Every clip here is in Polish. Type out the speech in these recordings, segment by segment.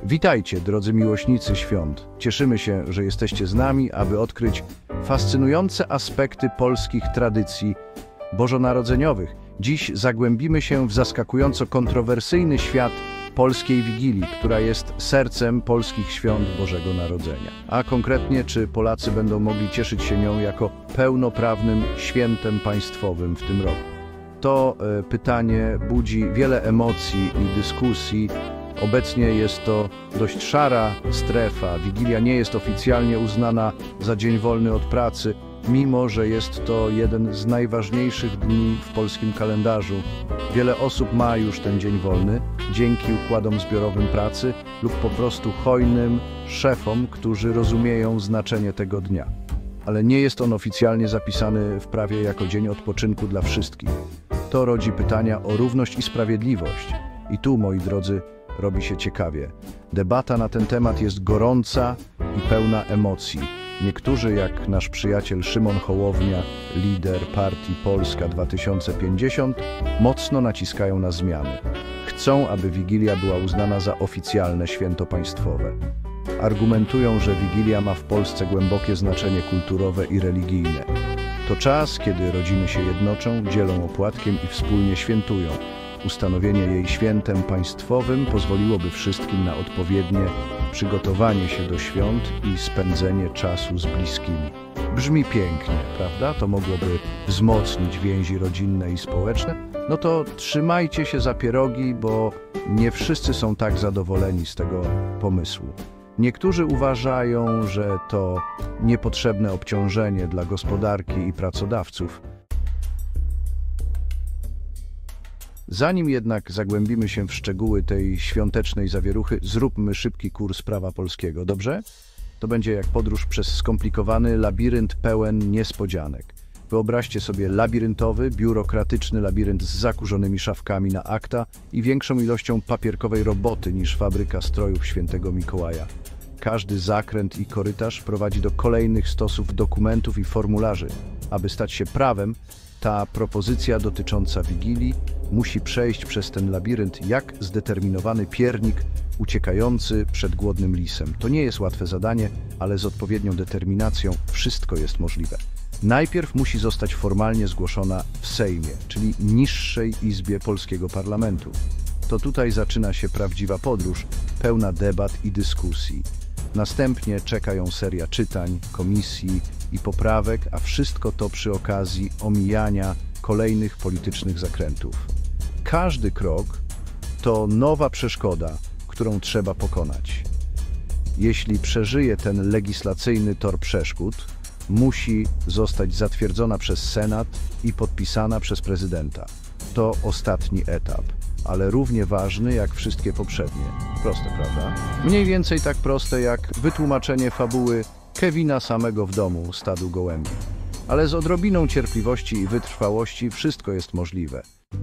Witajcie, drodzy miłośnicy świąt. Cieszymy się, że jesteście z nami, aby odkryć fascynujące aspekty polskich tradycji bożonarodzeniowych. Dziś zagłębimy się w zaskakująco kontrowersyjny świat polskiej Wigilii, która jest sercem polskich świąt Bożego Narodzenia. A konkretnie, czy Polacy będą mogli cieszyć się nią jako pełnoprawnym świętem państwowym w tym roku? To pytanie budzi wiele emocji i dyskusji. Obecnie jest to dość szara strefa. Wigilia nie jest oficjalnie uznana za dzień wolny od pracy, mimo że jest to jeden z najważniejszych dni w polskim kalendarzu. Wiele osób ma już ten dzień wolny dzięki układom zbiorowym pracy lub po prostu hojnym szefom, którzy rozumieją znaczenie tego dnia. Ale nie jest on oficjalnie zapisany w prawie jako dzień odpoczynku dla wszystkich. To rodzi pytania o równość i sprawiedliwość. I tu, moi drodzy, robi się ciekawie. Debata na ten temat jest gorąca i pełna emocji. Niektórzy, jak nasz przyjaciel Szymon Hołownia, lider partii Polska 2050, mocno naciskają na zmiany. Chcą, aby Wigilia była uznana za oficjalne święto państwowe. Argumentują, że Wigilia ma w Polsce głębokie znaczenie kulturowe i religijne. To czas, kiedy rodziny się jednoczą, dzielą opłatkiem i wspólnie świętują. Ustanowienie jej świętem państwowym pozwoliłoby wszystkim na odpowiednie przygotowanie się do świąt i spędzenie czasu z bliskimi. Brzmi pięknie, prawda? To mogłoby wzmocnić więzi rodzinne i społeczne. No to trzymajcie się za pierogi, bo nie wszyscy są tak zadowoleni z tego pomysłu. Niektórzy uważają, że to niepotrzebne obciążenie dla gospodarki i pracodawców. Zanim jednak zagłębimy się w szczegóły tej świątecznej zawieruchy, zróbmy szybki kurs prawa polskiego, dobrze? To będzie jak podróż przez skomplikowany labirynt pełen niespodzianek. Wyobraźcie sobie labiryntowy, biurokratyczny labirynt z zakurzonymi szafkami na akta i większą ilością papierkowej roboty niż fabryka strojów Świętego Mikołaja. Każdy zakręt i korytarz prowadzi do kolejnych stosów dokumentów i formularzy. Aby stać się prawem, ta propozycja dotycząca Wigilii musi przejść przez ten labirynt jak zdeterminowany piernik uciekający przed głodnym lisem. To nie jest łatwe zadanie, ale z odpowiednią determinacją wszystko jest możliwe. Najpierw musi zostać formalnie zgłoszona w Sejmie, czyli niższej izbie polskiego parlamentu. To tutaj zaczyna się prawdziwa podróż, pełna debat i dyskusji. Następnie czeka ją seria czytań, komisji i poprawek, a wszystko to przy okazji omijania kolejnych politycznych zakrętów. Każdy krok to nowa przeszkoda, którą trzeba pokonać. Jeśli przeżyje ten legislacyjny tor przeszkód, musi zostać zatwierdzona przez Senat i podpisana przez prezydenta. To ostatni etap, ale równie ważny jak wszystkie poprzednie. Proste, prawda? Mniej więcej tak proste jak wytłumaczenie fabuły Kevina samego w domu stadu gołębi. Ale z odrobiną cierpliwości i wytrwałości wszystko jest możliwe.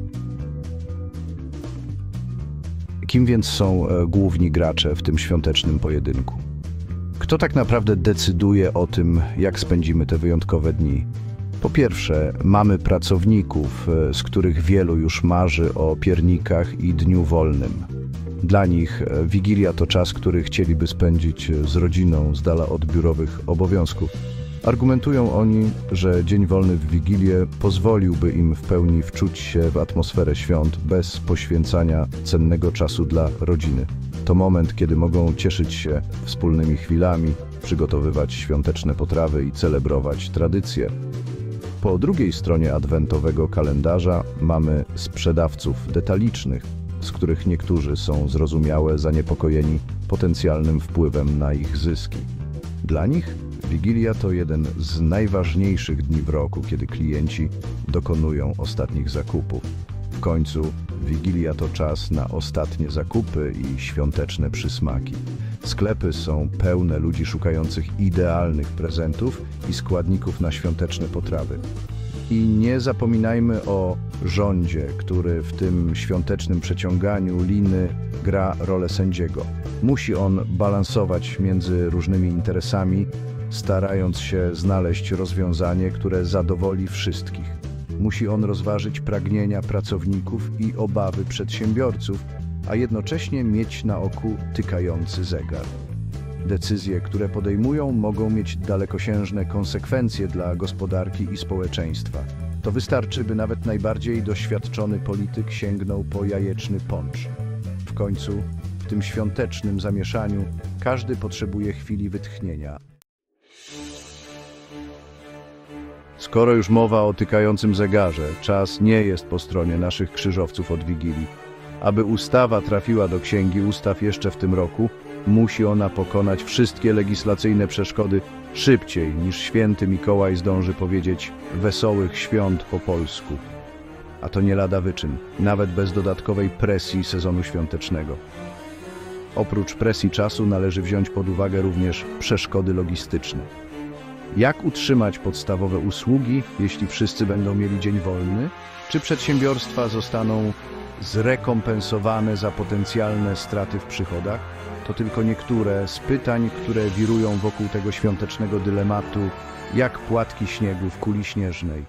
Kim więc są główni gracze w tym świątecznym pojedynku? Kto tak naprawdę decyduje o tym, jak spędzimy te wyjątkowe dni? Po pierwsze, mamy pracowników, z których wielu już marzy o piernikach i dniu wolnym. Dla nich Wigilia to czas, który chcieliby spędzić z rodziną, z dala od biurowych obowiązków. Argumentują oni, że dzień wolny w Wigilię pozwoliłby im w pełni wczuć się w atmosferę świąt bez poświęcania cennego czasu dla rodziny. To moment, kiedy mogą cieszyć się wspólnymi chwilami, przygotowywać świąteczne potrawy i celebrować tradycje. Po drugiej stronie adwentowego kalendarza mamy sprzedawców detalicznych, z których niektórzy są zrozumiałe zaniepokojeni potencjalnym wpływem na ich zyski. Dla nich Wigilia to jeden z najważniejszych dni w roku, kiedy klienci dokonują ostatnich zakupów. W końcu Wigilia to czas na ostatnie zakupy i świąteczne przysmaki. Sklepy są pełne ludzi szukających idealnych prezentów i składników na świąteczne potrawy. I nie zapominajmy o rządzie, który w tym świątecznym przeciąganiu liny gra rolę sędziego. Musi on balansować między różnymi interesami, starając się znaleźć rozwiązanie, które zadowoli wszystkich. Musi on rozważyć pragnienia pracowników i obawy przedsiębiorców, a jednocześnie mieć na oku tykający zegar. Decyzje, które podejmują, mogą mieć dalekosiężne konsekwencje dla gospodarki i społeczeństwa. To wystarczy, by nawet najbardziej doświadczony polityk sięgnął po jajeczny poncz. W końcu, w tym świątecznym zamieszaniu, każdy potrzebuje chwili wytchnienia. Skoro już mowa o tykającym zegarze, czas nie jest po stronie naszych krzyżowców od Wigilii. Aby ustawa trafiła do Księgi Ustaw jeszcze w tym roku, musi ona pokonać wszystkie legislacyjne przeszkody szybciej niż święty Mikołaj zdąży powiedzieć wesołych świąt po polsku. A to nie lada wyczyn, nawet bez dodatkowej presji sezonu świątecznego. Oprócz presji czasu należy wziąć pod uwagę również przeszkody logistyczne. Jak utrzymać podstawowe usługi, jeśli wszyscy będą mieli dzień wolny? Czy przedsiębiorstwa zostaną zrekompensowane za potencjalne straty w przychodach? To tylko niektóre z pytań, które wirują wokół tego świątecznego dylematu, jak płatki śniegu w kuli śnieżnej.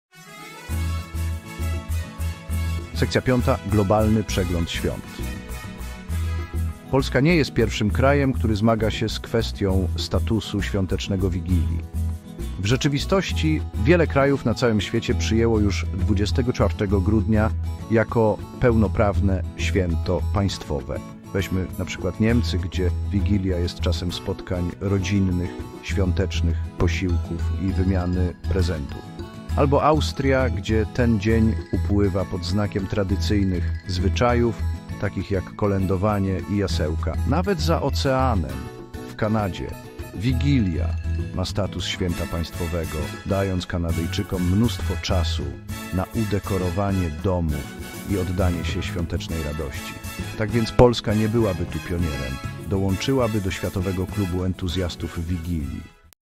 Sekcja 5. Globalny przegląd świąt. Polska nie jest pierwszym krajem, który zmaga się z kwestią statusu świątecznego Wigilii. W rzeczywistości wiele krajów na całym świecie przyjęło już 24 grudnia jako pełnoprawne święto państwowe. Weźmy na przykład Niemcy, gdzie Wigilia jest czasem spotkań rodzinnych, świątecznych, posiłków i wymiany prezentów. Albo Austria, gdzie ten dzień upływa pod znakiem tradycyjnych zwyczajów, takich jak kolędowanie i jasełka. Nawet za oceanem, w Kanadzie, Wigilia ma status święta państwowego, dając Kanadyjczykom mnóstwo czasu na udekorowanie domów i oddanie się świątecznej radości. Tak więc Polska nie byłaby tu pionierem, dołączyłaby do Światowego Klubu Entuzjastów Wigilii.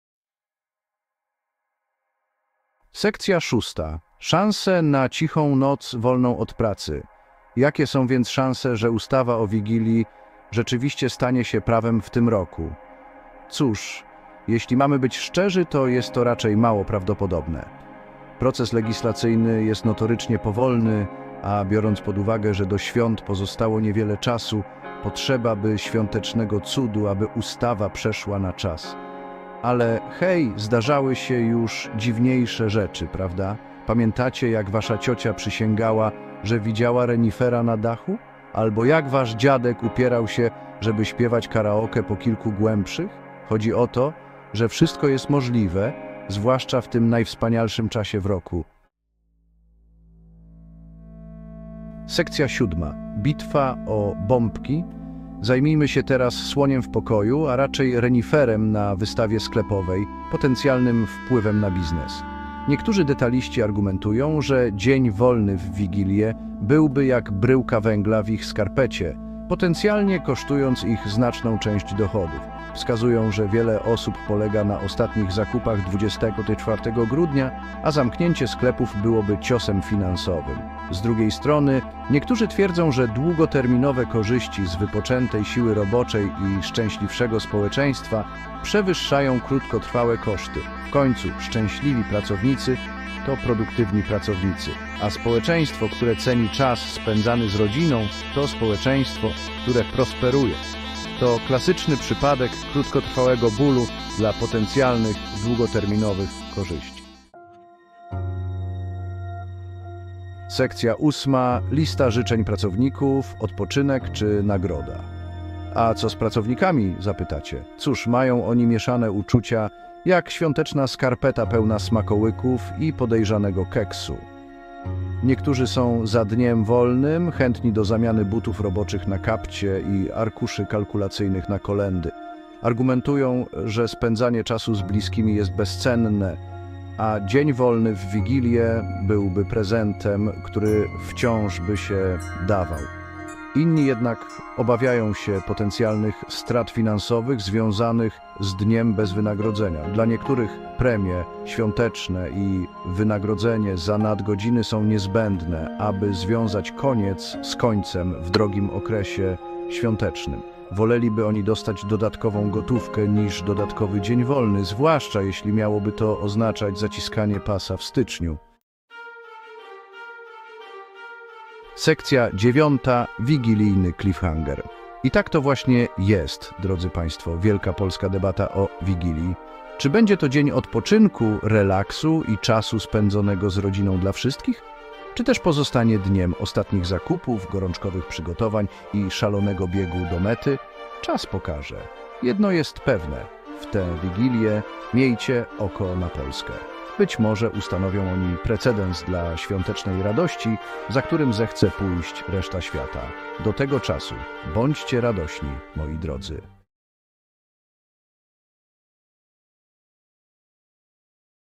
Sekcja 6. Szanse na cichą noc wolną od pracy. Jakie są więc szanse, że ustawa o Wigilii rzeczywiście stanie się prawem w tym roku? Cóż, jeśli mamy być szczerzy, to jest to raczej mało prawdopodobne. Proces legislacyjny jest notorycznie powolny, a biorąc pod uwagę, że do świąt pozostało niewiele czasu, potrzeba by świątecznego cudu, aby ustawa przeszła na czas. Ale hej, zdarzały się już dziwniejsze rzeczy, prawda? Pamiętacie, jak wasza ciocia przysięgała, że widziała renifera na dachu? Albo jak wasz dziadek upierał się, żeby śpiewać karaoke po kilku głębszych? Chodzi o to, że wszystko jest możliwe, zwłaszcza w tym najwspanialszym czasie w roku. Sekcja 7. Bitwa o bombki. Zajmijmy się teraz słoniem w pokoju, a raczej reniferem na wystawie sklepowej, potencjalnym wpływem na biznes. Niektórzy detaliści argumentują, że dzień wolny w Wigilię byłby jak bryłka węgla w ich skarpecie, potencjalnie kosztując ich znaczną część dochodów. Wskazują, że wiele osób polega na ostatnich zakupach 24 grudnia, a zamknięcie sklepów byłoby ciosem finansowym. Z drugiej strony, niektórzy twierdzą, że długoterminowe korzyści z wypoczętej siły roboczej i szczęśliwszego społeczeństwa przewyższają krótkotrwałe koszty. W końcu szczęśliwi pracownicy to produktywni pracownicy, a społeczeństwo, które ceni czas spędzany z rodziną, to społeczeństwo, które prosperuje. To klasyczny przypadek krótkotrwałego bólu dla potencjalnych, długoterminowych korzyści. Sekcja 8. Lista życzeń pracowników, odpoczynek czy nagroda. A co z pracownikami, zapytacie? Cóż, mają oni mieszane uczucia, jak świąteczna skarpeta pełna smakołyków i podejrzanego keksu. Niektórzy są za dniem wolnym, chętni do zamiany butów roboczych na kapcie i arkuszy kalkulacyjnych na kolędy. Argumentują, że spędzanie czasu z bliskimi jest bezcenne, a dzień wolny w Wigilię byłby prezentem, który wciąż by się dawał. Inni jednak obawiają się potencjalnych strat finansowych związanych z dniem bez wynagrodzenia. Dla niektórych premie świąteczne i wynagrodzenie za nadgodziny są niezbędne, aby związać koniec z końcem w drogim okresie świątecznym. Woleliby oni dostać dodatkową gotówkę niż dodatkowy dzień wolny, zwłaszcza jeśli miałoby to oznaczać zaciskanie pasa w styczniu. Sekcja 9. Wigilijny cliffhanger. I tak to właśnie jest, drodzy Państwo, wielka polska debata o Wigilii. Czy będzie to dzień odpoczynku, relaksu i czasu spędzonego z rodziną dla wszystkich? Czy też pozostanie dniem ostatnich zakupów, gorączkowych przygotowań i szalonego biegu do mety? Czas pokaże. Jedno jest pewne. W tę Wigilię miejcie oko na Polskę. Być może ustanowią oni precedens dla świątecznej radości, za którym zechce pójść reszta świata. Do tego czasu bądźcie radośni, moi drodzy.